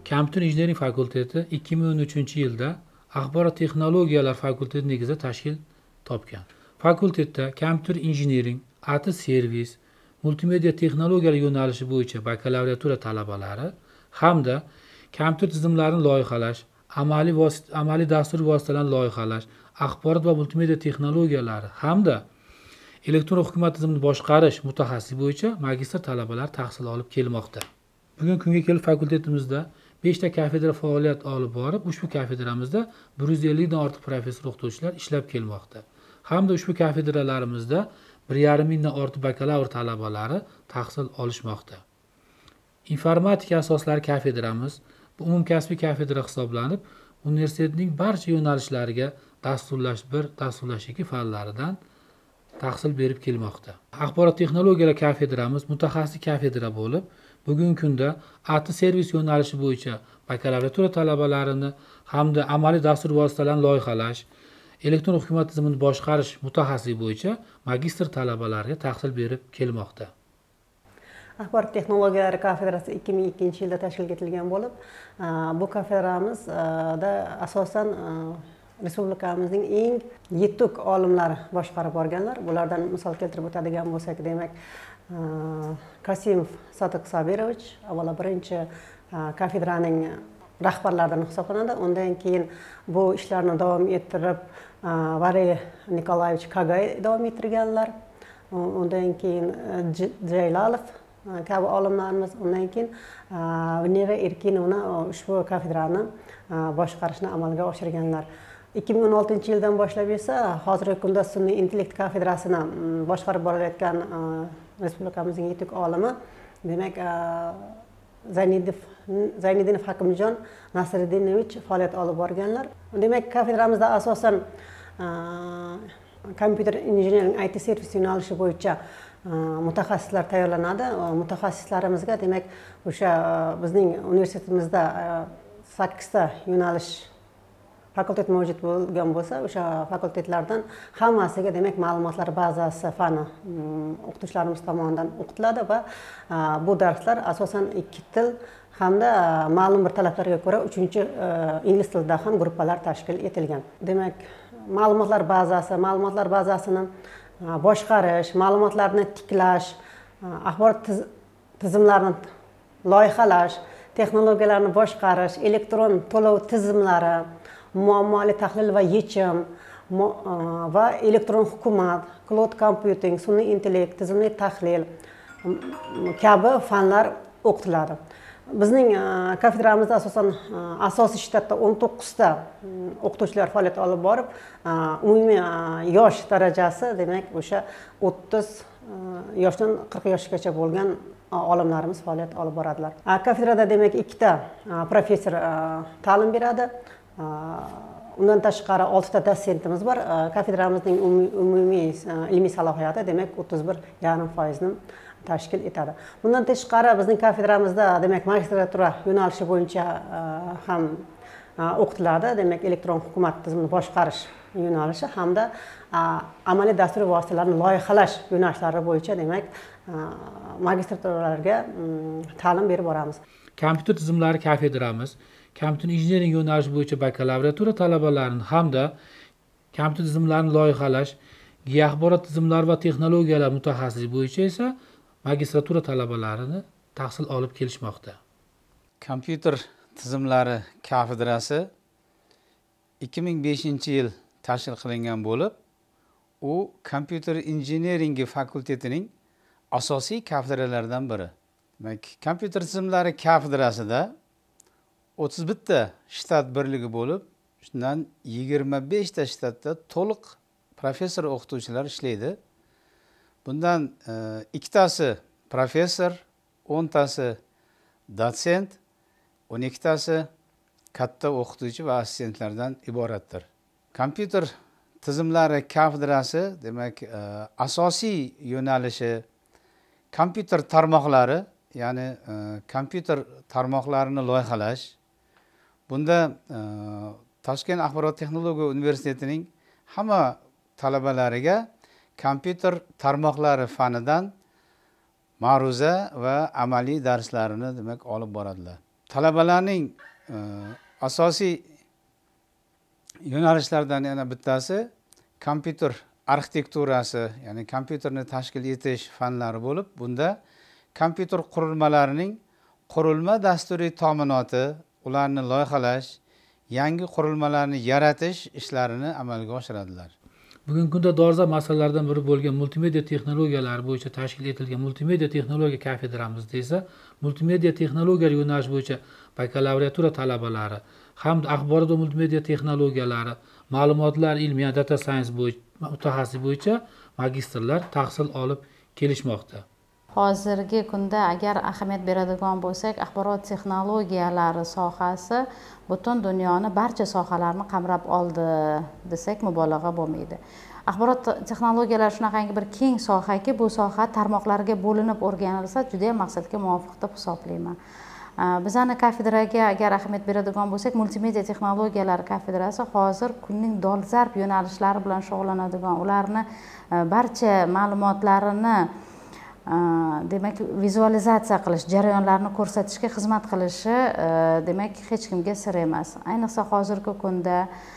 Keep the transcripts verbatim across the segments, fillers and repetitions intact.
Kompyuter injiniring fakulteti ikki ming o'n uchinchi yilda axborot texnologiyalar fakulteti negizida tashkil topgan. Fakultetda kompyuter injiniring, A T servis, multimedia texnologiyalar yo'nalishi bo'yicha bakalavriatura talabalari hamda kompyuter tizimlarini loyihalash, amaliy vosita, amaliy dasturiy vositalarni loyihalash, axborot va multimedia texnologiyalari hamda elektron hukumat tizimini boshqarish mutaxassisi bo'yicha magistr talabalar tahsil olib kelmoqda. Bugungi kunga kelib fakultetimizda besh ta kafedra faoliyat olib borib, ushbu kafedramizda bir yuz ellik dan ortiq professor o'qituvchilar ishlab kelmoqda. Hamda ushbu kafedralarimizda bir yarim mingdan ortiq bakalavr talabalari tahsil olishmoqda. Informatika asoslari kafedramiz bu umumkasbiy kafedra hisoblanib, universitetning barcha yo'nalishlariga dasturlash bir, dasturlash ikki fanlaridan tahsil berib kelmoqda. Axborot texnologiyalar kafedramiz mutaxassis kafedra bo'lib, bugungi kunda A T servis yo'nalishi bo'yicha bakalavriatura talabalarini hamda amaliy dastur vositalarini loyihalash, elektron hukumat tizimini boshqarish mutaxassisi bo'yicha magistr talabalariga tahsil berib kelmoqda. Axborot texnologiyalari kafedrasi ikki ming ikkinchi yilda tashkil etilgan bo'lib, bu kafedramizda asosan respublikamizning eng yetuk olimlari boshqarib borganlar. Bulardan misol keltirib o'tadigan bo'lsak, demak, Kasimov Sodiq Sabirovich avvalo birinchi kafedraning rahbarlaridan hisoblanadi. Undan keyin bu ishlarni davom ettirib Variy Nikolayevich Kagay davom ettirganlar. Undan keyin Jaylalov kabi olimlarimiz, undan keyin Venera Erkinovna ushbu kafedrani boshqarishni amalga oshirganlar. ikki ming o'n oltinchi yildan boshlab esa hozirgi kunda sun'iy intellekt kafedrasini boshqarib borayotgan respublikamizning yetuk olimi, demak, Zaynidinov Hakimjon Nasriddinovich faoliyat olib borganlar. Demak, kafedramizda asosan kompyuter injiniring I T servis yo'nalishi bo'yicha mutaxassislar tayyorlanadi. Mutaxassislarimizga demak, o'sha bizning universitetimizda sakkizta yo'nalish fakultet mavjud bo'lgan bo'lsa, o'sha fakultetlardan hammasiga demak ma'lumotlar bazasi fani o'qituvchilarimiz tomonidan o'qitiladi va bu darslar asosan ikki til hamda ma'lum bir talablarga ko'ra uchinchi ingliz tilida ham gruppalar tashkil etilgan. Demak, ma'lumotlar bazasi, ma'lumotlar bazasini boshqarish, ma'lumotlarni tiklash, axborot tizimlarini loyihalash, texnologiyalarni boshqarish, elektron to'lov tizimlari, muammoli tahlil va yechim va elektron hukumat, cloud computing, sun'iy intellekt, tizimli tahlil kabi fanlar o'qitiladi. Bizning kafedramizda asosan asosiy shtatda o'n to'qqizta o'qituvchilar faoliyat olib borib, umumiy yosh darajasi demak o'sha o'ttiz yoshdan qirq yoshgacha bo'lgan olimlarimiz faoliyat olib boradilar. Kafedrada demak ikkita professor ta'lim beradi. Undan tashqari oltita dotsentimiz bor. Kafedramizning umumiy ilmiy salohiyati demak o'ttiz bir yarim foizni tashkil etadi. Bundan tashqari bizning kafedramizda demak magistratura yo'nalishi bo'yicha ham o'qitiladi. Demak, elektron hukumat tizimini boshqarish yo'nalishi hamda amaliy dasturiy vositalarni loyihalash yo'nalishlari bo'yicha demak magistraturalarga ta'lim berib boramiz. Kompyuter tizimlari kafedramiz kompyuter injiniring yo'nalishi bo'yicha bakalavriatura talabalarini hamda kompyuter tizimlarini loyihalash, axborot tizimlari va texnologiyalar mutaxassisi bo'yicha esa magistratura talabalarini tahsil olib kelishmoqda. Kompyuter tizimlari kafedrasi ikki ming beshinchi yil tashkil qilingan bo'lib, u kompyuter injiniringi fakultetining asosiy kafedralaridan biri. Demak, kompyuter tizimlari kafedrasida o'ttiz bitta shtat birligi bo'lib, shundan yigirma besh ta shtatda to'liq professor o'qituvchilar ishlaydi. Bundan ikkitasi professor, o'ntasi dotsent, o'n ikkitasi katta o'qituvchi va assistentlardan iboratdir. Kompyuter tizimlari kafedrasi demak asosiy yo'nalishi kompyuter tarmoqlari, ya'ni kompyuter tarmoqlarini loyihalash. Bunda Toshkent axborot texnologiya universitetining hamma talabalariga kompyuter tarmoqlari fanidan ma'ruza va amaliy darslarini demak olib boradilar. talabalarning e, asosiy yo'nalishlaridan yana bittasi kompyuter arxitekturasi, ya'ni kompyuterni tashkil etish fanlari bo'lib, bunda kompyuter qurilmalarining qurilma dasturiy ta'minoti, ularni loyihalash, yangi qurilmalarni yaratish ishlarini amalga oshiradilar. Bugungi kunda dolzarb masalalardan biri bo'lgan multimedia texnologiyalari bo'yicha tashkil etilgan multimedia texnologiya kafedramizda esa multimedia texnologiyalar yo'nalishi bo'yicha bakalavriatura talabalari hamda axborot va multimedia texnologiyalari, ma'lumotlar ilmi, yani data science bo'yicha mutaxassis bo'yicha magistrlar tahsil olib kelishmoqda. Hozirgi kunda agar ahamiyat beradigan bo'lsak, axborot texnologiyalari sohasi butun dunyoni barcha sohalarni qamrab oldi desak mubolag'a bo'lmaydi. Axborot texnologiyalari shunaqangi bir keng sohaki, bu soha tarmoqlarga bo'linib o'rganilsa juda ham maqsadga muvofiq deb hisoblayman. Bizani kafedraga agar ahamiyat beradigan bo'lsak, multimedia texnologiyalari kafedrasi hozir kunning dolzarb yo'nalishlari bilan shug'ullanadigan, ularni barcha ma'lumotlarini demak vizualizatsiya qilish, jarayonlarni ko'rsatishga xizmat qilishi demak hech kimga sir emas. Ayniqsa hozirgi kunda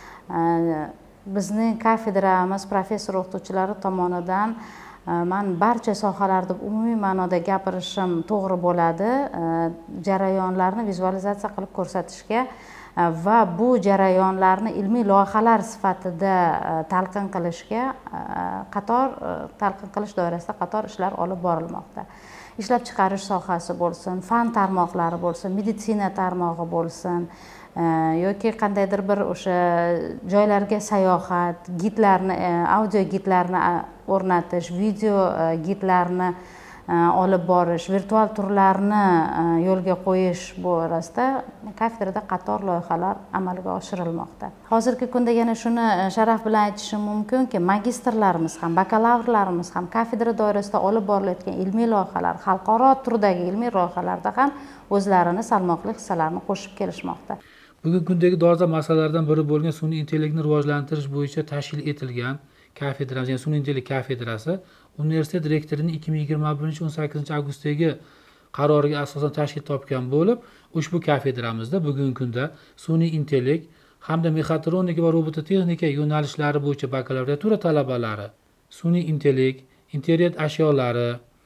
bizning kafedramiz professor o'qituvchilari tomonidan men barcha sohalarda umumiy ma'noda gapirishim to'g'ri bo'ladi, jarayonlarni vizualizatsiya qilib ko'rsatishga va bu jarayonlarni ilmiy loyihalar sifatida talqin qilishga qator talqin qilish doirasida qator ishlar olib borilmoqda. Ishlab chiqarish sohasi bo'lsin, fan tarmoqlari bo'lsin, meditsina tarmog'i bo'lsin, yoki qandaydir bir o'sha joylarga sayohat, gidlarni, audio gidlarni o'rnatish, video gidlarni olib borish, virtual turlarni yo'lga qo'yish borasida kafedrada qator loyihalar amalga oshirilmoqda. Hozirgi kunda yana shuni sharaf bilan aytishim mumkinki, magistrlarimiz ham, bakalavrlarimiz ham kafedra doirasida olib borilayotgan ilmiy loyihalar, xalqaro turdagi ilmiy loyihalarda ham o'zlarini salmoqli hissalarini qo'shib kelishmoqda. Bugungi kundagi dolzarb masalalardan biri bo'lgan sun'iy intellektni rivojlantirish bo'yicha tashkil etilgan kafedramiz, ya'ni sun'iy intellekt kafedrasi universitet rektorining ikki ming yigirma birinchi o'n sakkizinchi avgustdagi qaroriga asosan tashkil topgan bo'lib, ushbu kafedramizda bugungi kunda sun'iy intellekt hamda mexatronika va robototexnika yo'nalishlari bo'yicha bakalavriatura talabalari, sun'iy intellekt, internet ashyolari,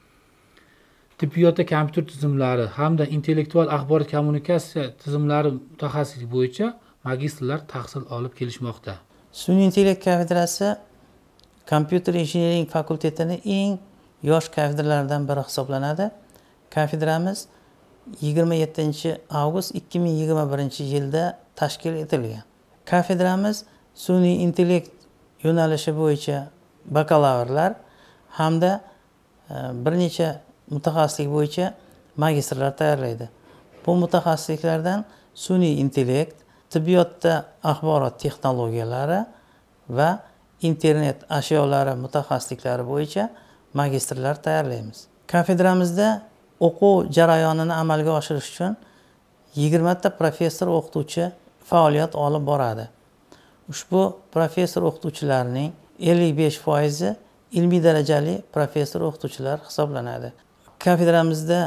tibbiyotda kompyuter tizimlari hamda intellektual axborot kommunikatsiya tizimlari mutaxassisligi bo'yicha magistrlar tahsil olib kelishmoqda. Sun'iy intellekt kafedrasi kompyuter injiniring fakultetining eng yosh kafedralaridan biri hisoblanadi. Kafedramiz yigirma yettinchi avgust ikki ming yigirma birinchi yilda tashkil etilgan. Kafedramiz sun'iy intellekt yo'nalishi bo'yicha bakalavrlar hamda bir necha mutaxassislik bo'yicha magistrlar tayyorlaydi. Bu mutaxassisliklardan sun'iy intellekt, tibbiyotda axborot texnologiyalari va internet ashyolari mutaxassisliklari bo'yicha magistrlar tayyorlaymiz. Kafedramizda o'quv jarayonini amalga oshirish uchun yigirma ta professor o'qituvchi faoliyat olib boradi. Ushbu professor o'qituvchilarning ellik besh foizi ilmiy darajali professor o'qituvchilar hisoblanadi. Kafedramizda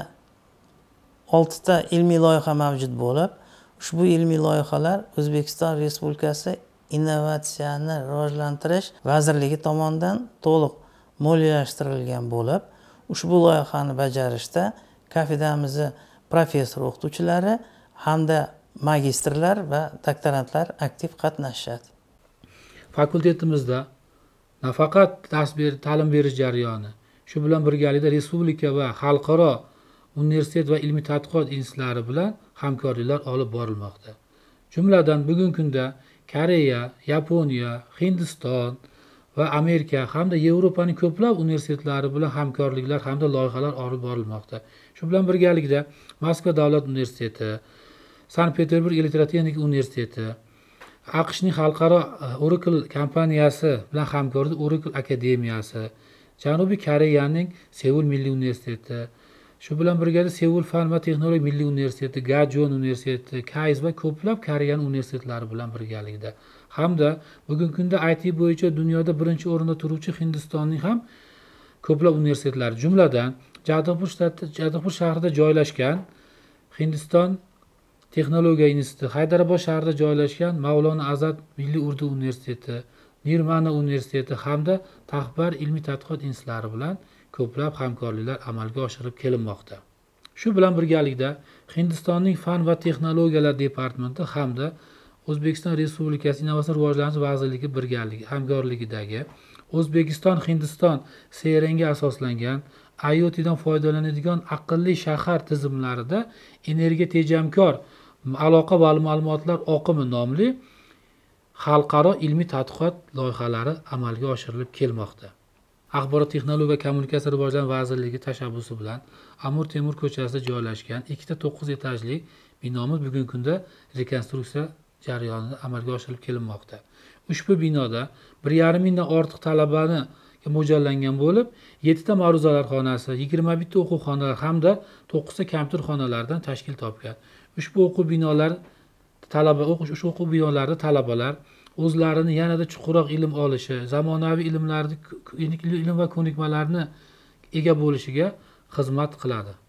olti ta ilmiy loyiha mavjud bo'lib, ushbu ilmiy loyihalar O'zbekiston Respublikasi Innovatsiyani rivojlantirish vazirligi tomonidan to'liq moliyalashtirilgan bo'lib, ushbu loyihani bajarishda kafedramizning professor o'qituvchilari hamda magistrlar va doktorantlar aktiv qatnashadi. Fakultetimizda nafaqat dars berish, ta'lim berish jarayoni, shu bilan birgalikda respublika va xalqaro universitet va ilmiy tadqiqot institutlari bilan hamkorliklar olib borilmoqda. Jumladan bugungi kunda Koreya, Yaponiya, Hindiston va Amerika hamda Yevropaning ko'plab universitetlari bilan hamkorliklar hamda loyihalar olib borilmoqda. Shu bilan birgalikda Moskva davlat universiteti, Sankt-Peterburg elektrotexnika universiteti, AQShning xalqaro Oracle kompaniyasi bilan hamkorlikda Oracle akademiyasi, Janubiy Koreyaning Seul milliy universiteti, shu bilan birga Seul fan va texnologiya milliy universiteti, Gajon universiteti, Kayz va ko'plab Koreyan universitetlari bilan birgalikda hamda bugungi kunda I T bo'yicha dunyoda birinchi o'rinda turuvchi Hindistonning ham ko'plab universitetlari, jumladan Jadavpur shtati Jadavpur shahrida joylashgan Hindiston texnologiya instituti, Haydarobod shahrida joylashgan Mavlono Azad Milliy Urdu universiteti, Nirmana universiteti hamda Taxbar ilmiy tadqiqot institutlari bilan ko'plab hamkorliklar amalga oshirib kelinmoqda. Shu bilan birgalikda Hindistonning Fan va texnologiyalar departamenti hamda O'zbekiston Respublikasi Innovatsion rivojlanish vazirligi birgaligi hamkorligidagi O'zbekiston-Hindiston seyringa asoslangan I O T'dan foydalanadigan aqlli shahar tizimlarida energiya tejamkor aloqa va ma'lumotlar oqimi nomli xalqaro ilmiy tadqiqot loyihalari amalga oshirilib kelmoqda. Axborot texnologiya va kommunikatsiya rivojlanish vazirligi tashabbusi bilan Amir Temur ko'chasida joylashgan ikkita to'qqiz etajli binomiz bugungi kunda rekonstruksiya jarayonida amalga oshirib kelinmoqda. Ushbu binoda bir yarim mingdan ortiq talabani mo'ljallangan bo'lib, yettita ma'ruzalar xonasi, yigirma bitta o'quv xonalari hamda to'qqizta kompyuter xonalaridan tashkil topgan. Ushbu o'quv binolar talaba o'qish ushbu o'quv binolarida talabalar o'zlarini yanada chuqurroq ilm olishi, zamonaviy ilmlarni ilm va ko'nikmalarni ega bo'lishiga xizmat qiladi.